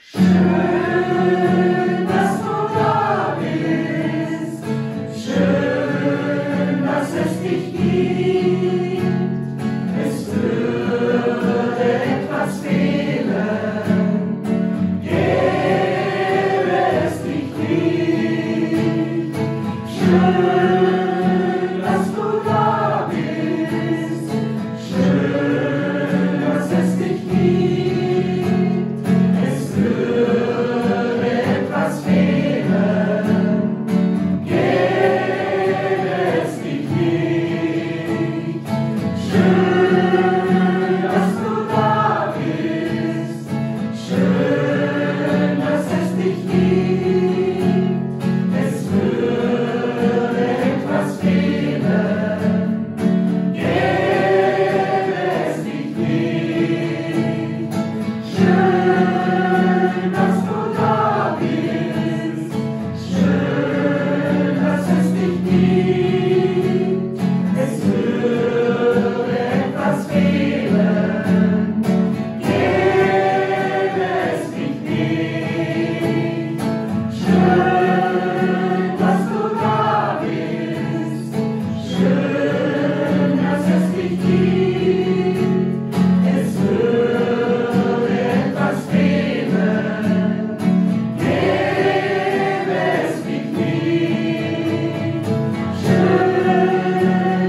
Schön, dass du da bist, schön, dass es dich gibt. Es würde etwas fehlen, gäbe es dich nicht. Schön, dass du da bist, schön, dass es dich gibt.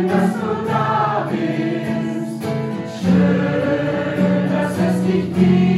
Schön, dass es dich gibt.